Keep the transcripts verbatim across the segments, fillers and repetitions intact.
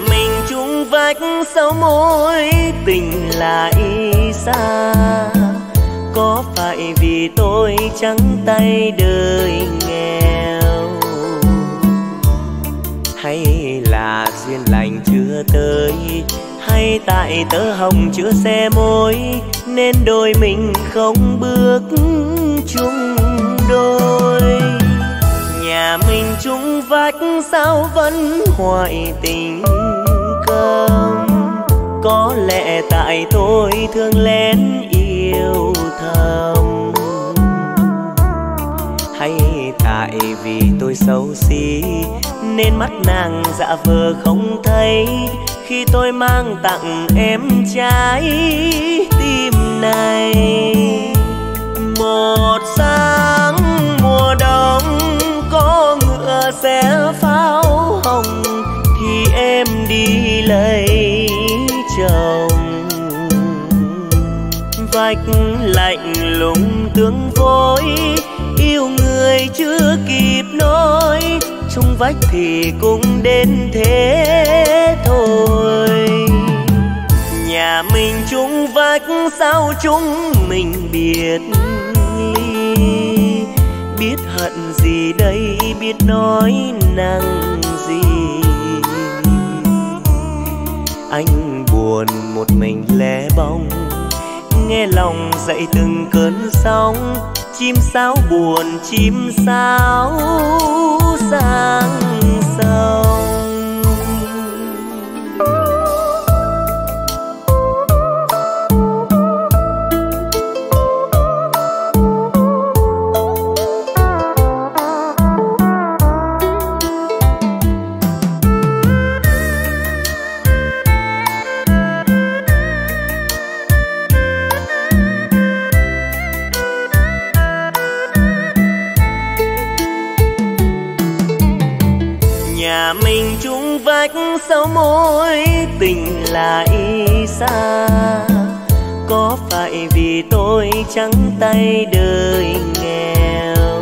mình chung vách sau mối tình lại xa, có phải vì tôi trắng tay đời nghèo, hay là duyên lành chưa tới, hay tại tơ hồng chưa xe môi nên đôi mình không bước chung đôi. Nhà mình chung vách sao vẫn hoại tình câm, có lẽ tại tôi thương lén yêu thầm, hay tại vì tôi xấu xí nên mắt nàng dạ vờ không thấy khi tôi mang tặng em trái tim này. Một sáng mùa đông có ngựa xe pháo hồng thì em đi lấy chồng, vách lạnh lùng tương phối yêu người chưa kịp nói, chung vách thì cũng đến thế thôi. Nhà mình chung vách sao chúng mình biệt ly, biết hận gì đây biết nói năng gì. Anh buồn một mình lẻ bóng, nghe lòng dậy từng cơn sóng, chim sáo buồn chim sáo sang sông. Nhà mình chung vách sau mối tình lại xa, có phải vì tôi trắng tay đời nghèo,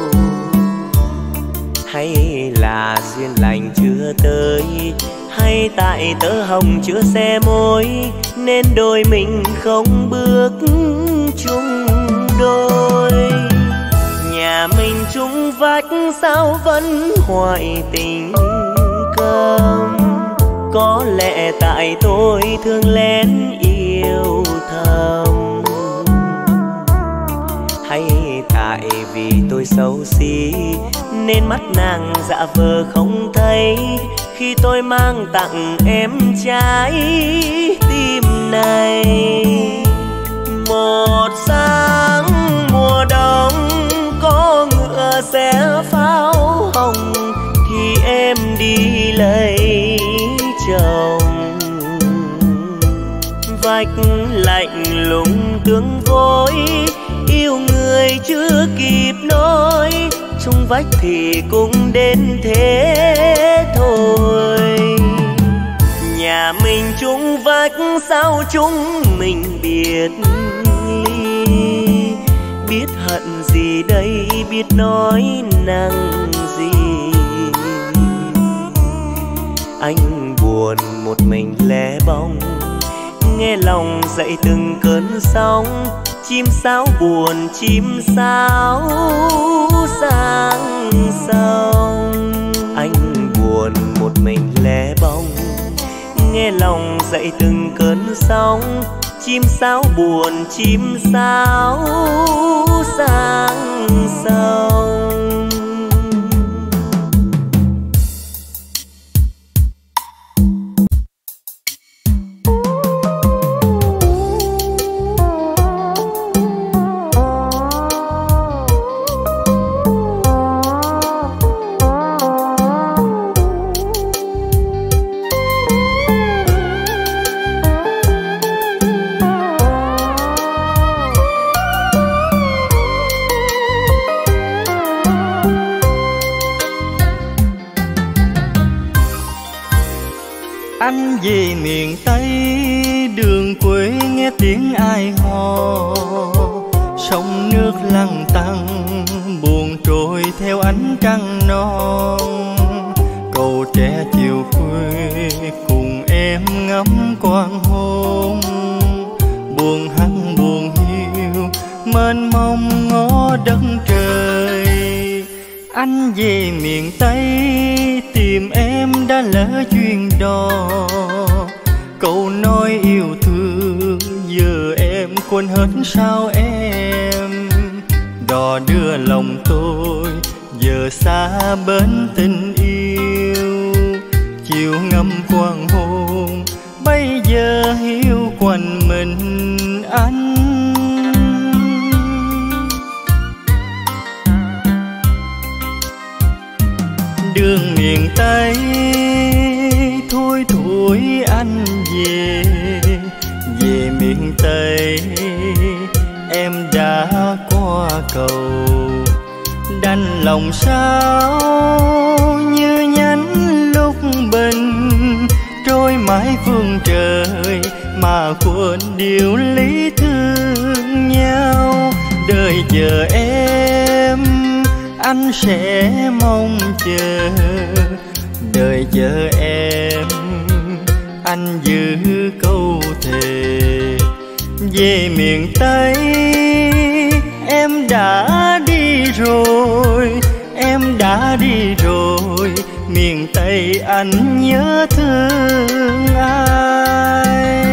hay là duyên lành chưa tới, hay tại tơ hồng chưa xe môi nên đôi mình không bước chung đôi. Nhà mình chung vách sao vẫn hoại tình câm, có lẽ tại tôi thương lén yêu thầm, hay tại vì tôi xấu xí nên mắt nàng dạ vờ không thấy khi tôi mang tặng em trái tim này. Một sáng mùa đông có ngựa xe pháo hồng thì em đi lấy chồng, vách lạnh lùng tương phối yêu người chưa kịp nói, chung vách thì cũng đến thế thôi. Nhà mình chung vách sao chúng mình biệt ly, biết hận gì đây biết nói năng gì. Anh buồn một mình lẻ bóng, nghe lòng dậy từng cơn sóng, chim sáo buồn chim sáo sang sông. Anh buồn một mình lẻ bóng, nghe lòng dậy từng cơn sóng, chim sáo buồn chim sáo sang sông. Anh về miền Tây đường quê nghe tiếng ai hò, sông nước lăn tăn buồn trôi theo ánh trăng non, cầu tre chiều khuya ngắm quang hôn. Buồn hăng buồn hiu mênh mông ngó đất trời. Anh về miền Tây tìm em đã lỡ duyên đò. Câu nói yêu thương giờ em quên hết sao em. Đò đưa lòng tôi giờ xa bến tình yêu. Chiều ngâm quang hôn bây giờ hiu quanh mình anh. Đường miền Tây thui thủi anh về. Về miền Tây em đã qua cầu. Đành lòng sao như nhánh lúc bình. Trôi mãi phương trời mà quên điều lý thương nhau. Đời chờ em anh sẽ mong chờ. Đời chờ em anh giữ câu thề. Về miền Tây em đã đi rồi. Em đã đi rồi. Miền Tây anh nhớ thương ai.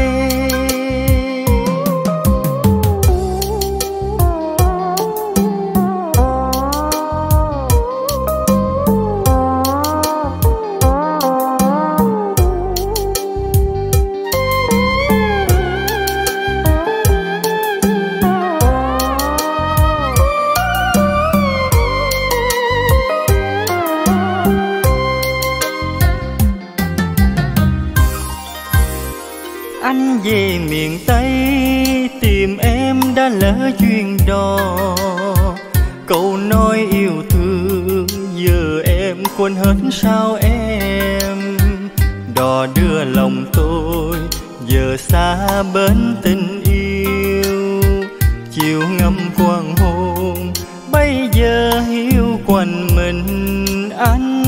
Anh về miền Tây tìm em đã lỡ duyên đò. Câu nói yêu thương giờ em quên hết sao em. Đò đưa lòng tôi giờ xa bến tình yêu. Chiều ngâm quang hôn bây giờ hiu quanh mình anh.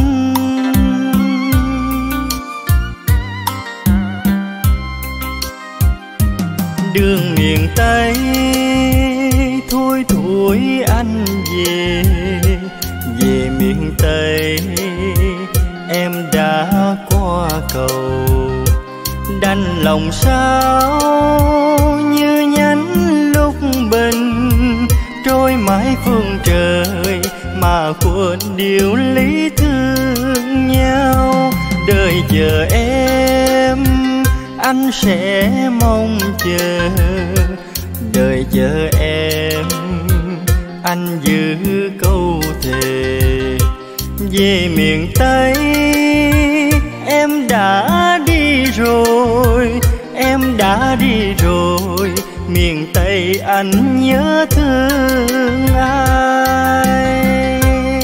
Đường miền Tây thui thủi anh về. Về miền Tây em đã qua cầu. Đành lòng sao như nhánh lúc bình. Trôi mãi phương trời mà quên điều lý thương nhau. Đời chờ em anh sẽ mong chờ. Đời chờ em anh giữ câu thề. Về miền Tây em đã đi rồi. Em đã đi rồi. Miền Tây anh nhớ thương ai.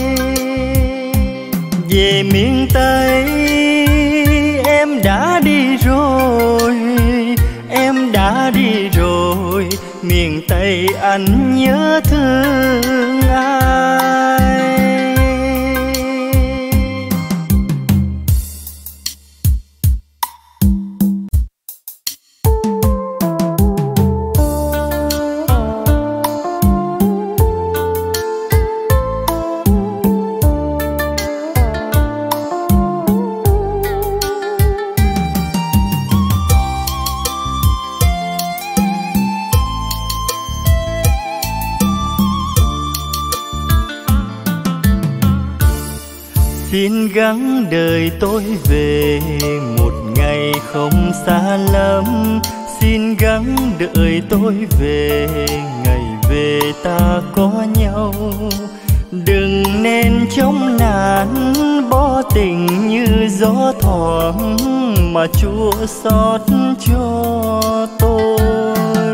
Về miền Tây em đã đi rồi. Em đã đi rồi. Miền Tây anh nhớ thương ai. Xin gắng đời tôi về một ngày không xa lắm. Xin gắng đợi tôi về ngày về ta có nhau. Đừng nên trong nan bỏ tình như gió thoảng mà chua xót cho tôi.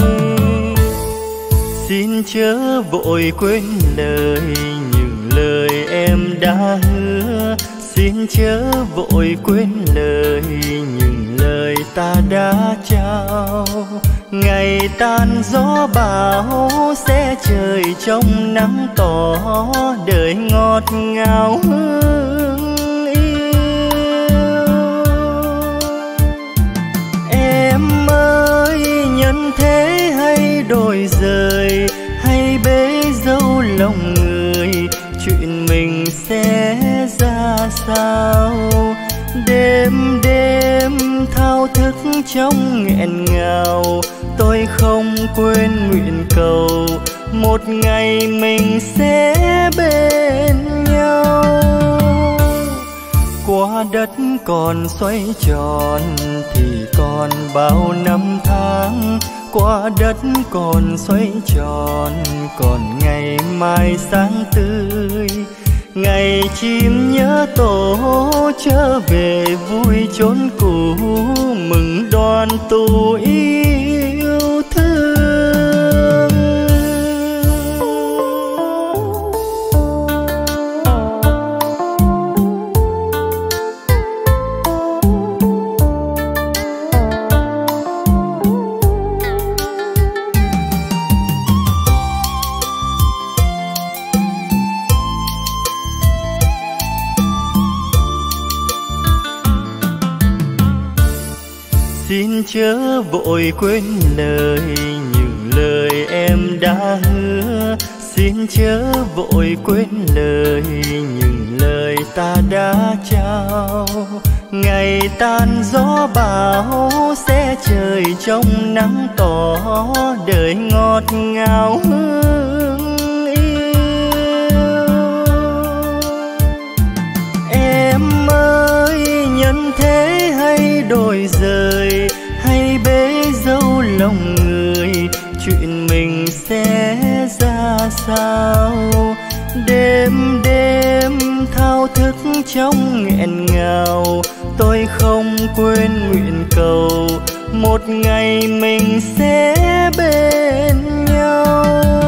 Xin chớ vội quên lời những lời em đã hứa. Xin chớ vội quên lời những lời ta đã trao. Ngày tan gió bão sẽ trời trong nắng tỏ đời ngọt ngào hương yêu. đổi rời hay bế dâu lòng người, chuyện mình sẽ ra sao? Đêm đêm thao thức trong nghẹn ngào, tôi không quên nguyện cầu một ngày mình sẽ bên nhau. Qua đất còn xoay tròn thì còn bao năm tháng, qua đất còn xoay tròn còn ngày mai sáng tươi. Ngày chim nhớ tổ trở về vui chốn cũ, mừng đoàn tụ yêu thương. Xin chớ vội quên lời những lời em đã hứa, xin chớ vội quên lời những lời ta đã trao. Ngày tan gió bão sẽ trời trong nắng tỏ, đời ngọt ngào hương yêu. Em ơi nhân thế hay đổi rời hay bế dâu lòng người, chuyện mình sẽ ra sao? Đêm đêm thao thức trong nghẹn ngào, tôi không quên nguyện cầu một ngày mình sẽ bên nhau.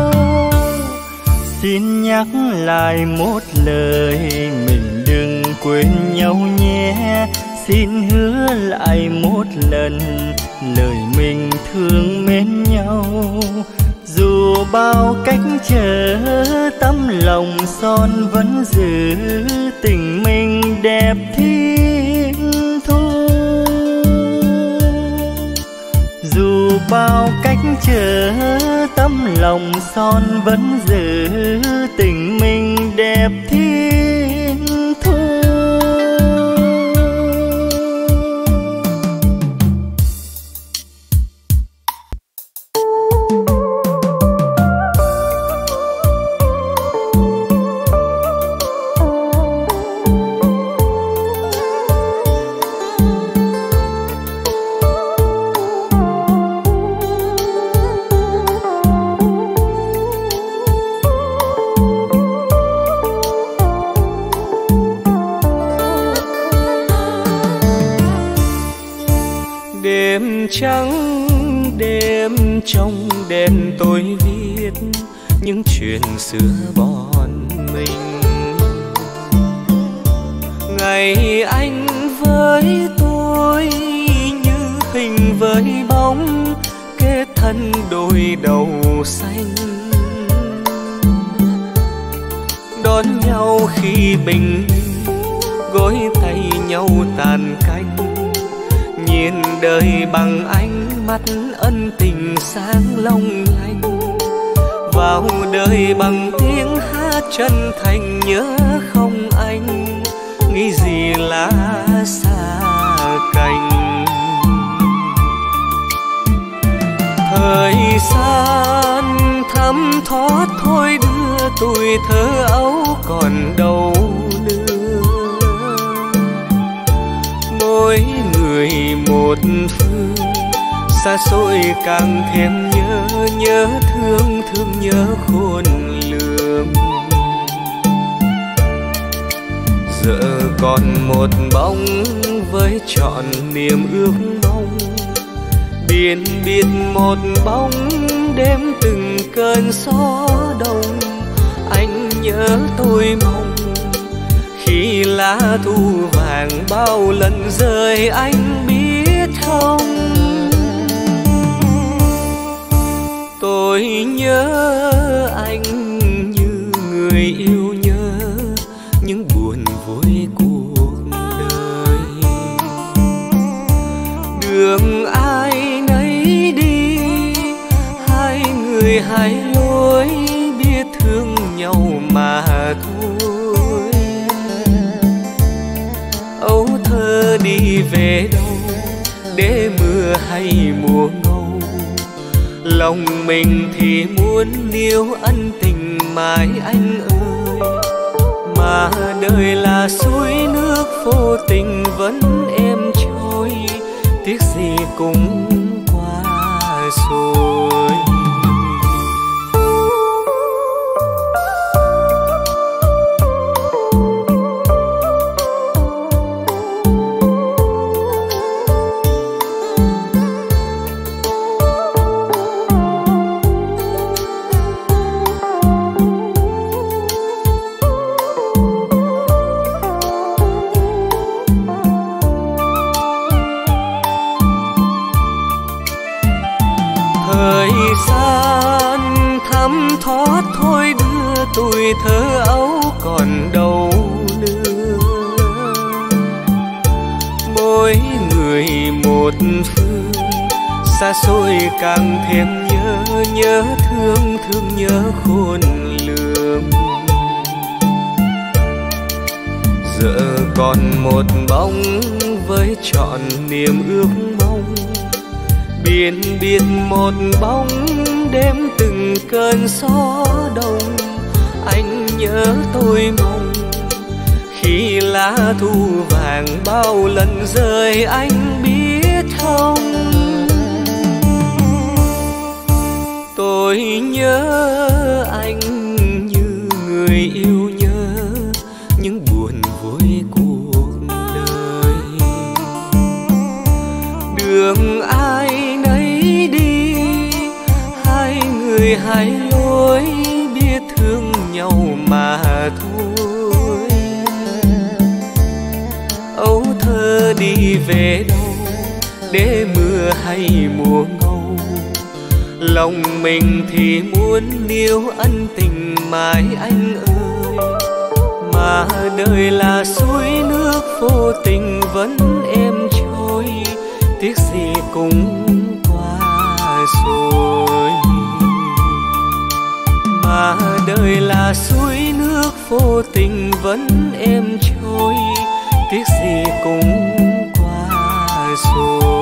Xin nhắc lại một lời mình đừng quên nhau nhé, xin hứa lại một lần lời mình thương mến nhau. Dù bao cách trở tấm lòng son vẫn giữ tình mình đẹp thiên thu. Dù bao cách trở tấm lòng son vẫn giữ tình mình đẹp thiên thu. Trắng đêm trong đèn tôi viết những chuyện xưa bọn mình. Ngày anh với tôi như hình với bóng, kết thân đôi đầu xanh. Đón nhau khi bình gối tay nhau tàn canh, nhìn đời bằng ánh mắt ân tình sáng long lanh. Vào đời bằng tiếng hát chân thành nhớ không anh, nghĩ gì lá xa cành. Thời gian thấm thoát thôi đưa tuổi thơ ấu còn đâu nữa. Mỗi người một phương xa xôi càng thêm nhớ, nhớ thương thương nhớ khôn lường. Giờ còn một bóng với trọn niềm ước mong, biển biệt một bóng đêm từng cơn gió đông. Anh nhớ tôi mong khi lá thu vàng bao lần rơi anh biết không. Tôi nhớ anh như người yêu nhớ những buồn vui cuộc đời. Đường ai nấy đi, hai hai lối biết thương nhau mà thôi. Âu thơ đi về đâu để mưa hay mùa ngâu, lòng mình thì muốn níu ân tình mãi anh ơi. Mà đời là suối nước vô tình vẫn êm trôi, tiếc gì cũng qua rồi. Thoát thôi đưa tuổi thơ ấu còn đâu nữa. Mỗi người một phương, xa xôi càng thêm nhớ, nhớ thương thương nhớ khôn lường. Giờ còn một bóng với trọn niềm ước mong, biển biển một bóng đêm từng cơn gió đông. Anh nhớ tôi mong khi lá thu vàng bao lần rơi anh biết không. Tôi nhớ anh như người yêu nhớ những buồn vui cuộc đời. Đường ai nấy đi, hai người hai lối biết thương nhau mà thôi. Âu thơ đi về đâu để mưa hay mùa ngâu, lòng mình thì muốn níu ân tình mãi anh ơi. Mà đời là suối nước vô tình vẫn êm trôi, tiếc gì cũng qua rồi. Mà đời là suối nước vô tình vẫn êm trôi, tiếc gì cũng qua rồi.